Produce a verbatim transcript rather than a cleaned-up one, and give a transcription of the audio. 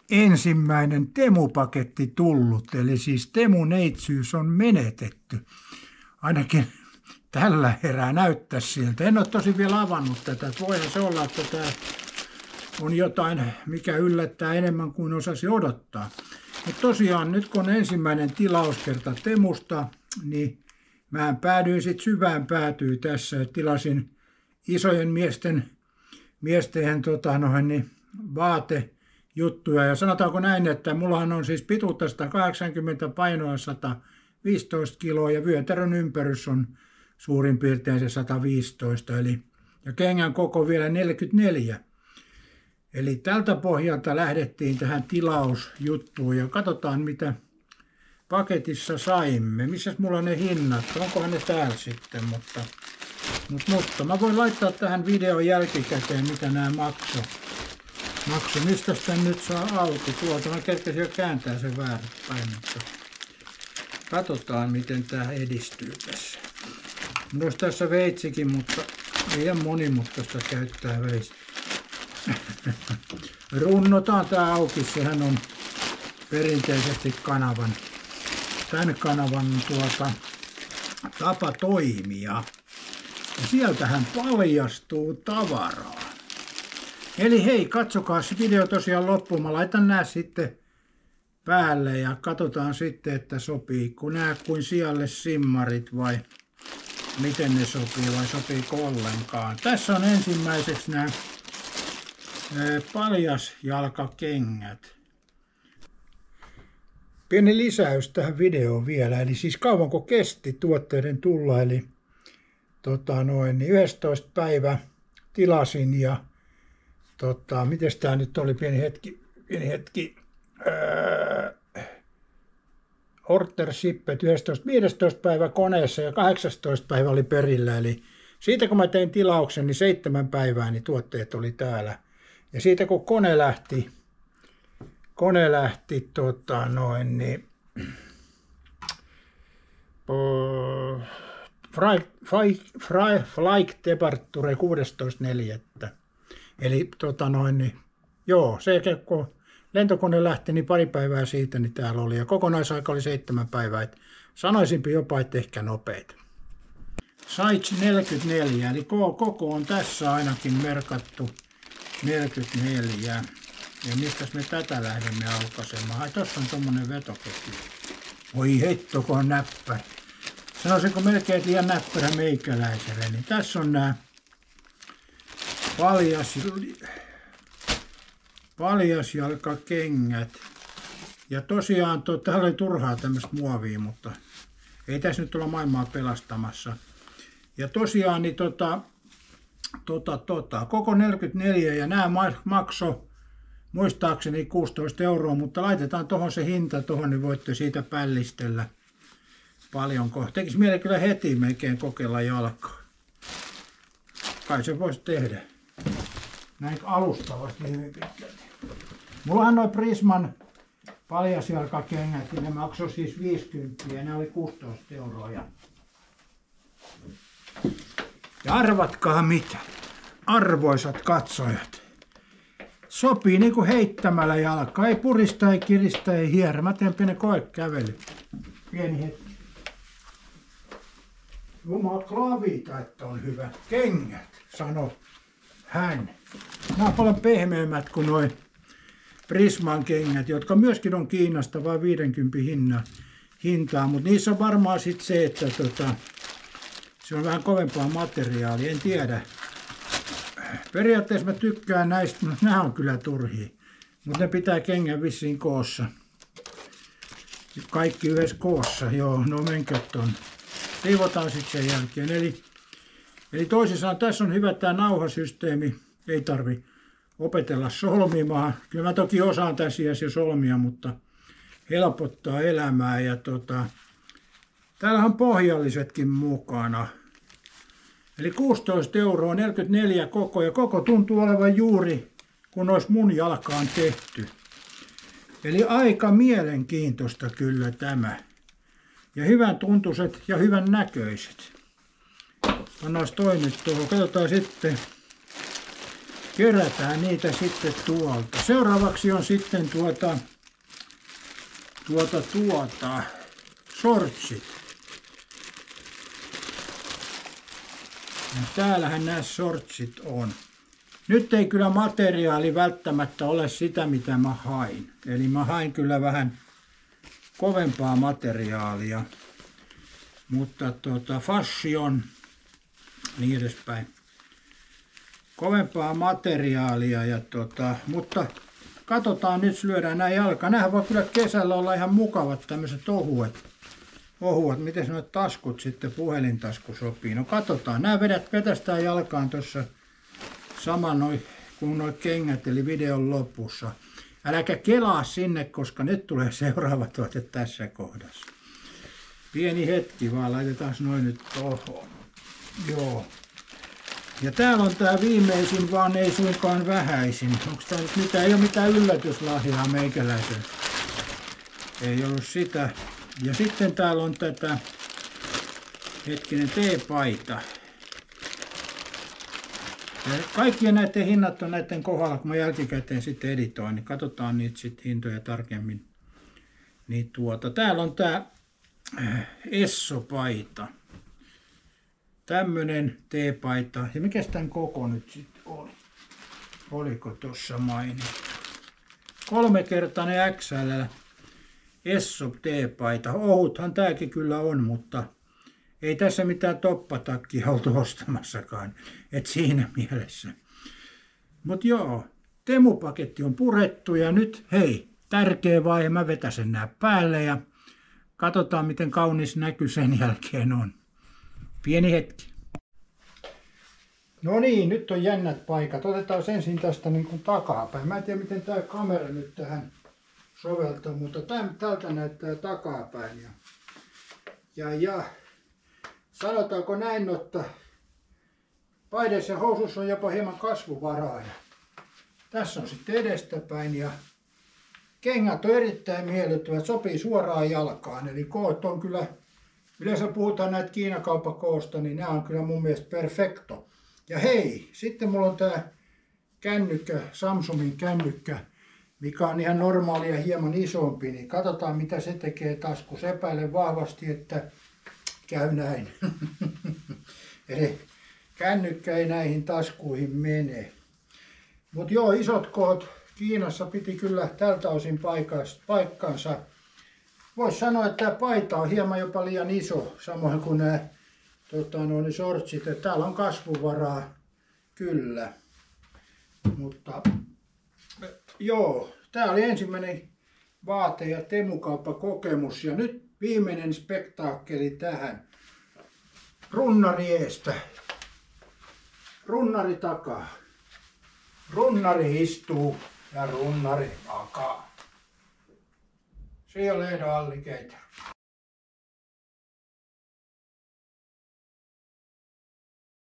ensimmäinen Temu-paketti tullut, eli siis Temu-neitsyys on menetetty. Ainakin tällä herää näyttää siltä. En ole tosi vielä avannut tätä. Voihan se olla, että tämä on jotain, mikä yllättää enemmän kuin osasi odottaa. Mutta tosiaan nyt kun on ensimmäinen tilauskerta Temusta, niin mä päädyin sitten syvään päätyyn tässä. Tilasin isojen miesten, miesten tota, noin, niin, vaatejuttuja. Ja sanotaanko näin, että mullahan on siis pituutta sata kahdeksankymmentä, painoa sata viisitoista kiloa ja vyötärön ympärys on suurin piirtein se sata viisitoista. Eli, ja kengän koko vielä neljäkymmentäneljä. Eli tältä pohjalta lähdettiin tähän tilausjuttuun ja katsotaan mitä paketissa saimme. Missäs mulla on ne hinnat? Onkohan ne täällä sitten? Mutta, mutta, mutta mä voin laittaa tähän videon jälkikäteen mitä nämä maksoi. Maksu, mistä sitä nyt saa auki? Tuolta mä kerkesin jo kääntää sen väärinpäin, mutta katsotaan miten tää edistyy tässä. Mulla olisi tässä veitsikin, mutta liian monimutkaista käyttää veistä. Runnotaan tää auki, sehän on perinteisesti kanavan, tämän kanavan tuota, tapa toimia. Ja sieltähän paljastuu tavaraa. Eli hei, katsokaa se video tosiaan loppuun. Mä laitan nää sitten päälle ja katsotaan sitten, että sopiiko nää kuin sijalle simmarit vai miten ne sopii vai sopiiko ollenkaan. Tässä on ensimmäiseksi nämä paljasjalkakengät. Pieni lisäys tähän videoon vielä, eli siis kauanko kesti tuotteiden tulla, eli tota noin, niin yhdestoista päivä tilasin ja tota, miten tämä nyt oli, pieni hetki, pieni hetki, öö, order shipped yhdestoista, viidestoista päivä koneessa ja kahdeksastoista päivä oli perillä, eli siitä kun mä tein tilauksen, niin seitsemän päivää niin tuotteet oli täällä. Ja siitä kun kone lähti, kone lähti tota noin, niin, uh, flight, flight, flight departure kuudestoista neljättä Eli tota noin, niin, joo, se kun lentokone lähti, niin pari päivää siitä niin täällä oli. Ja kokonaisaika oli seitsemän päivää. Et sanoisinpi jopa, että ehkä nopeita. Size neljäkymmentäneljä, eli koko on tässä ainakin merkattu. neljäkymmentäneljä. Ja mistäs me tätä lähdemme aukaisemaan? Ai, tossa on tommonen vetoketju. Voi heitto, kun on näppäri. Sanoisinko melkein liian näppärä meikäläiselle. Niin tässä on nää paljas, paljasjalkakengät. Ja tosiaan, to, täällä oli turhaa tämmöistä muovia, mutta ei tässä nyt olla maailmaa pelastamassa. Ja tosiaan, niin tota, Tota, tota, koko neljäkymmentäneljä ja nämä makso muistaakseni kuusitoista euroa, mutta laitetaan tuohon se hinta tuohon, niin voitte siitä pällistellä paljonko. Tekisi mieli kyllä heti melkein kokeilla jalkaa. Kai se voisi tehdä. Näin alustavasti hyvin pitkälti. Mullahan noin Prisman paljasjalkakengät, ne maksoi siis viisikymmentä ja ne oli kuusitoista euroa. Ja Ja arvatkaa mitä, arvoisat katsojat. Sopii niinku heittämällä jalkaa, ei purista, ei kiristä, ei hierä. Mä teen pienen koekävely. Pieni hetki. Jumala klavita, että on hyvät kengät, sanoi hän. Nämä on paljon pehmeämmät kuin noin Prisman kengät, jotka myöskin on Kiinasta vain viisikymmentä hinna, hintaa. Mutta niissä on varmaan sitten se, että tota, se on vähän kovempaa materiaalia, en tiedä. Periaatteessa mä tykkään näistä, no nämä on kyllä turhia. Mutta ne pitää kengän vissiin koossa. Kaikki yhdessä koossa, joo, no menkö ton. Siivotaan sitten sen jälkeen. Eli, eli toisin sanoen tässä on hyvä tämä nauhasysteemi. Ei tarvi opetella solmimaan. Kyllä mä toki osaan tässä jo solmia, mutta helpottaa elämää. Ja tota, täällä on pohjallisetkin mukana. Eli kuusitoista euroa, neljäkymmentäneljä koko, ja koko tuntuu olevan juuri kun olisi mun jalkaan tehty. Eli aika mielenkiintoista kyllä tämä. Ja hyvän tuntuiset ja hyvän näköiset. Pannaan toinen tuohon. Katsotaan sitten kerätään niitä sitten tuolta. Seuraavaksi on sitten tuota, tuota, tuota, sortsit. Ja täällähän nämä sortsit on. Nyt ei kyllä materiaali välttämättä ole sitä, mitä mä hain. Eli mä hain kyllä vähän kovempaa materiaalia. Mutta tuota, fashion, niin edespäin. Kovempaa materiaalia. Ja tuota, mutta katsotaan, nyt lyödään nämä jalkaan. Nämähän voi kyllä kesällä olla ihan mukavat tämmöiset ohuet. ohuet. Miten nuo taskut sitten, puhelintasku sopii? No katsotaan. Nämä vedät vetästään jalkaan tuossa sama noi, kuin nuo kengät, eli videon lopussa. Äläkä kelaa sinne, koska nyt tulee seuraava tuote tässä kohdassa. Pieni hetki vaan, laitetaan noin nyt tohon. Joo. Ja täällä on tää viimeisin, vaan ei suinkaan vähäisin. Onko tää nyt mitään? Ei ole mitään yllätyslahjaa meikäläisen. Ei ollut sitä. Ja sitten täällä on tätä, hetkinen, teepaita. Ja kaikkien näiden hinnat on näiden kohdalla, kun mä jälkikäteen sitten editoin, niin katsotaan niitä sitten hintoja tarkemmin. Niin tuota, täällä on tää Esso-paita. Tämmönen teepaita. Ja mikäs tän koko nyt sitten oli? Oliko tuossa mainittu? Kolmekertainen X L Esso teepaita. Ohuthan tääkin kyllä on, mutta ei tässä mitään toppatakkia oltu ostamassakaan. Et siinä mielessä. Mut joo, Temu-paketti on purettu ja nyt hei, tärkeä vaihe. Mä vetäsen nää päälle ja katsotaan miten kaunis näky sen jälkeen on. Pieni hetki. No niin, nyt on jännät paikat. Otetaan ensin tästä niin kuin takapäin. Mä en tiedä miten tää kamera nyt tähän soveltuu, mutta tämän, tältä näyttää takapäin. Ja, ja, ja sanotaanko näin, että paidassa ja housussa on jopa hieman kasvuvaraa. Ja tässä on sitten edestäpäin ja kengät on erittäin miellyttävät, sopii suoraan jalkaan. Eli koot on kyllä, yleensä puhutaan näitä Kiinakauppa-koosta, niin nämä on kyllä mun mielestä perfecto. Ja hei, sitten mulla on tää kännykkä, Samsungin kännykkä, mikä on ihan normaali ja hieman isompi, niin katsotaan mitä se tekee taskussa. Epäilen vahvasti, että käy näin. Eli kännykkä ei näihin taskuihin mene. Mutta joo, isot koot Kiinassa piti kyllä tältä osin paikkansa. Voisi sanoa, että tämä paita on hieman jopa liian iso, samoin kuin nämä tota, noin sortsit. Täällä on kasvuvaraa, kyllä. Mutta joo, tämä oli ensimmäinen vaate- ja Temukauppa-kokemus. Ja nyt viimeinen spektaakkeli tähän. Runnari eestä. Runnari takaa. Runnari istuu ja runnari makaa. See on Leedo Alligator.